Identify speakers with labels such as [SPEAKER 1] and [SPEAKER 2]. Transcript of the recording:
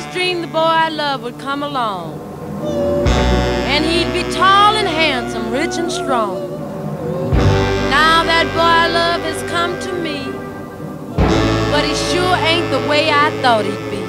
[SPEAKER 1] always dreamed the boy I love would come along, and he'd be tall and handsome, rich and strong. Now that boy I love has come to me, but he sure ain't the way I thought he'd be.